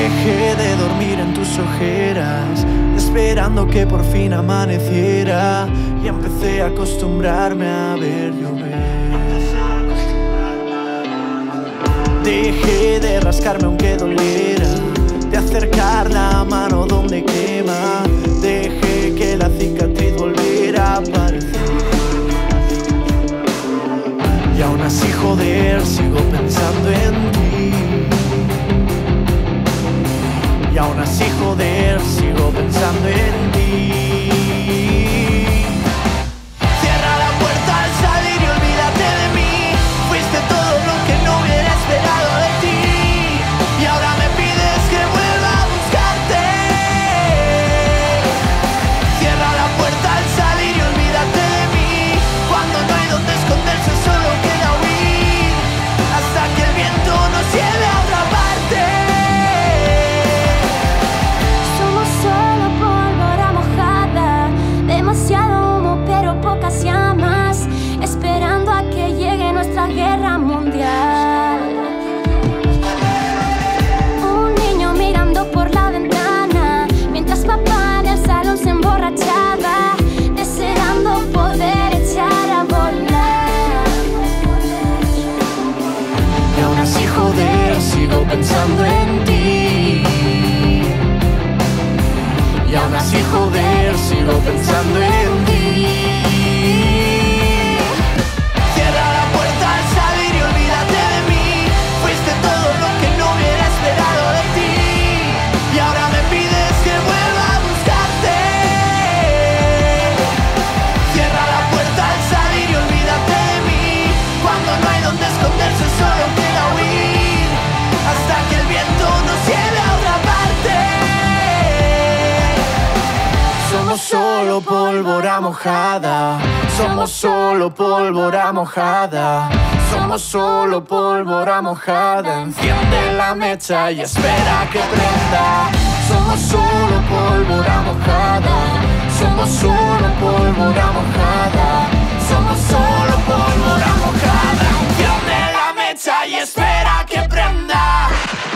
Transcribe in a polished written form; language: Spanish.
Dejé de dormir en tus ojeras, esperando que por fin amaneciera, y empecé a acostumbrarme a ver llover. Dejé de rascarme aunque doliera, de acercar la mano donde quema. Dejé que la cicatriz volviera a aparecer. Y aún así, joder, sigo pensando en ti. Y aún así, joder, sigo pensando en ti. Cierra la puerta al salir y olvídate de mí. Fuiste todo lo que no hubiera esperado de ti, y ahora me pides que vuelva a buscarte. Cierra la puerta al salir y olvídate de mí. Cuando no hay donde esconderse, solo queda huir, hasta que el viento nos lleve a otra parte. Somos solo pólvora mojada, demasiado humo pero pocas llamas, esperando a que llegue nuestra guerra mundial. Un niño mirando por la ventana, mientras papá en el salón se emborrachaba, deseando poder echar a volar. Y aún así, joder, sigo pensando en ti. Y aún así, joder, sigo pensando en ti. Cierra la puerta al salir y olvídate de mí. Fuiste todo lo que no hubiera esperado de ti, y ahora me pides que vuelva a buscarte. Cierra la puerta al salir y olvídate de mí. Cuando no hay donde esconderse, solo queda huir, hasta que el viento nos lleve a otra parte. Somos solo pólvora mojada, somos solo pólvora mojada, somos solo pólvora mojada. Enciende la mecha y espera que prenda. Somos solo pólvora mojada, somos solo pólvora mojada, somos solo pólvora mojada. Enciende la mecha y espera que prenda.